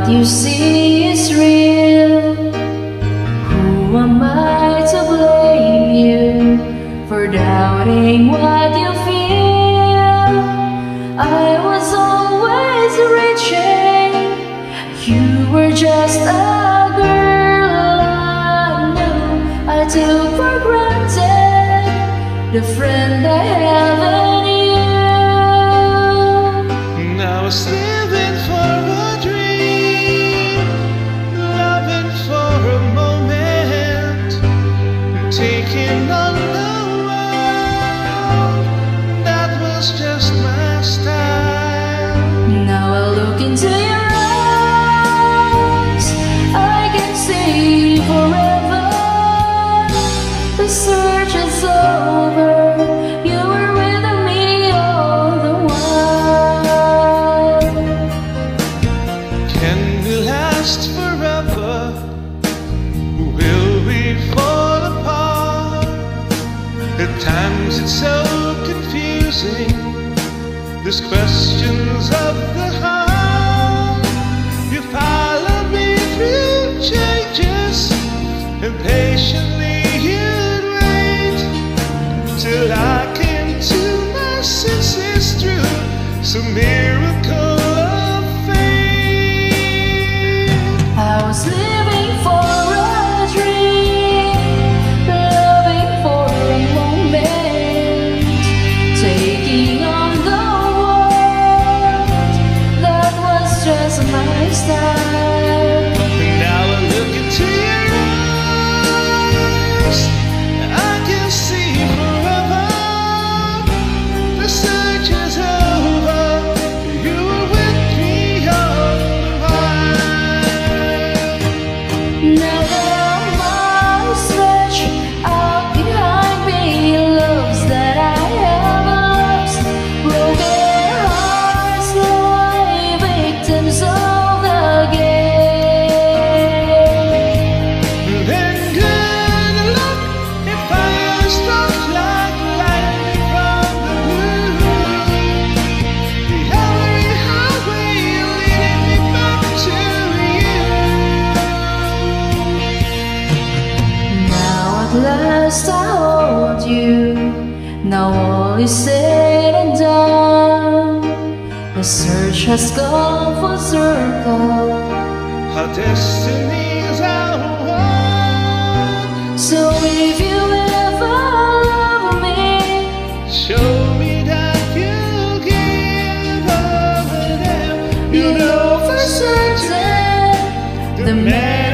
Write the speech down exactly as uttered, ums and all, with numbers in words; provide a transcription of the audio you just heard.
you see is real. Who am I to blame you for doubting what you feel? I was always reaching, you were just a girl I knew. I took for granted the friend I have in you. Now I was living for a dream, loving for a moment, taking on the world. That was just my style. Now I look into your eyes, I can see forever. The search is over, you were with me all the while. Can we last forever? Will we fall apart? At times it's so confusing, these questions of the heart. You followed me through changes, and patiently you'd wait till I came to my senses through some miracle of faith. I was living for a dream, loving for a moment, taking on the world. That was just my style. Now I look into your eyes, I can see forever. The search is over, you were with me all the while. Now that I'm on stretch out behind me, loves that I have lost, broken hearts lie victims of the game. Then good luck if I am struck like lightning from the blue. Every highway leading me back to you. Now at last I hold you, now all is said and done. The search has gone full circle, Our destinies are one. so if you ever love me, Show me that you give up them. you know for certain the man